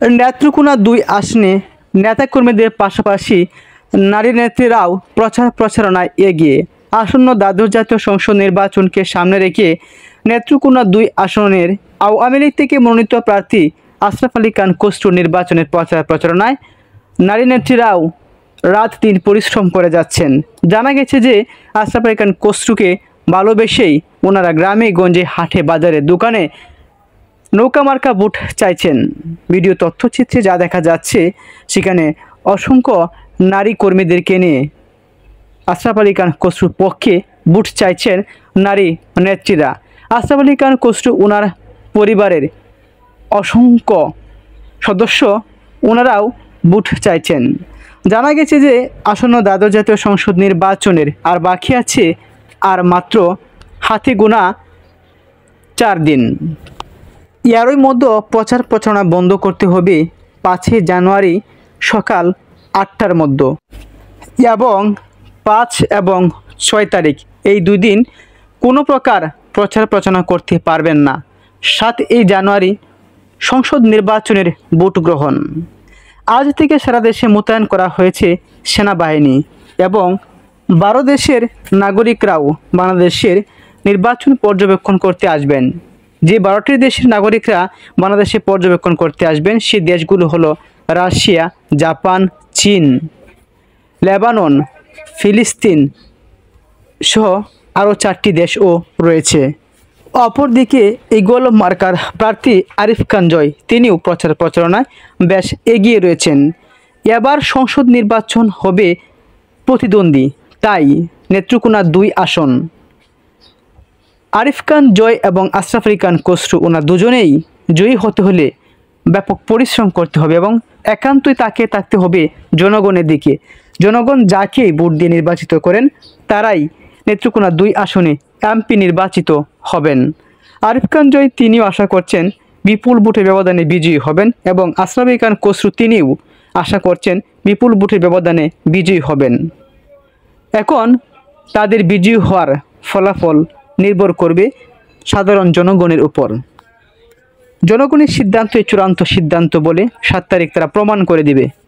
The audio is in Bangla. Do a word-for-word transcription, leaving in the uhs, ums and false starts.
নেত্রকোনা দুই আসনে নেতাকর্মীদের পাশাপাশি নারী নেত্রীরাও প্রচার প্রচারণায় এগিয়ে। আসন্ন দ্বাদশ জাতীয় সংসদ নির্বাচনকে সামনে রেখে নেত্রকোনা দুই আসনের আওয়ামী লীগ থেকে মনোনীত প্রার্থী আশরাফ আলী খান খসরুর নির্বাচনের প্রচার প্রচারণায় নারী নেত্রীরাও রাত দিন পরিশ্রম করে যাচ্ছেন। জানা গেছে যে আশরাফ আলী খান খসরুকে ভালোবেসেই ওনারা গ্রামে গঞ্জে হাটে বাজারে দোকানে নৌকা মার্কা ভোট চাইছেন। ভিডিও তথ্যচিত্রে যা দেখা যাচ্ছে সেখানে অসংখ্য নারী কর্মীদেরকে নিয়ে আশরাফ আলী খান খসরুর পক্ষে ভোট চাইছেন নারী নেত্রীরা। আশরাফ আলী খান খসরু ওনার পরিবারের অসংখ্য সদস্য ওনারাও ভোট চাইছেন। জানা গেছে যে আসন্ন দ্বাদশ জাতীয় সংসদ নির্বাচনের আর বাকি আছে আর মাত্র হাতে গোনা চার দিন। এরই মধ্যে প্রচার প্রচারণা বন্ধ করতে হবে পাঁচই জানুয়ারি সকাল আটটার মধ্যে এবং পাঁচ এবং ছয় তারিখ এই দুই দিন কোনো প্রকার প্রচার প্রচারণা করতে পারবেন না। সাত এই জানুয়ারি সংসদ নির্বাচনের ভোট গ্রহণ। আজ থেকে সারা দেশে মোতায়েন করা হয়েছে সেনাবাহিনী এবং বারো দেশের নাগরিকরাও বাংলাদেশের নির্বাচন পর্যবেক্ষণ করতে আসবেন। যে বারোটি দেশের নাগরিকরা বাংলাদেশে পর্যবেক্ষণ করতে আসবেন সেই দেশগুলো হলো রাশিয়া, জাপান, চীন, লেবানন, ফিলিস্তিন সহ আরও চারটি দেশও রয়েছে। অপরদিকে ইগল মার্কার প্রার্থী আরিফ খান জয় তিনিও প্রচার প্রচারণায় বেশ এগিয়ে রয়েছেন। এবার সংসদ নির্বাচন হবে প্রতিদ্বন্দ্বী, তাই নেত্রকোনা দুই আসন আরিফ খান জয় এবং আশরাফ আলী খান খসরু ওনার দুজনেই জয়ী হতে হলে ব্যাপক পরিশ্রম করতে হবে এবং একান্তই তাকে থাকতে হবে জনগণের দিকে। জনগণ যাকে ভোট দিয়ে নির্বাচিত করেন তারাই নেত্রকোনা দুই আসনে এমপি নির্বাচিত হবেন। আরিফ খান জয় তিনিও আশা করছেন বিপুল ভোটের ব্যবধানে বিজয়ী হবেন এবং আশরাফ আলী খান খসরু তিনিও আশা করছেন বিপুল ভোটের ব্যবধানে বিজয়ী হবেন। এখন তাদের বিজয়ী হওয়ার ফলাফল নির্ভর করবে সাধারণ জনগণের উপর। জনগণের সিদ্ধান্তই চূড়ান্ত সিদ্ধান্ত বলে সাত তারিখ তারা প্রমাণ করে দিবে।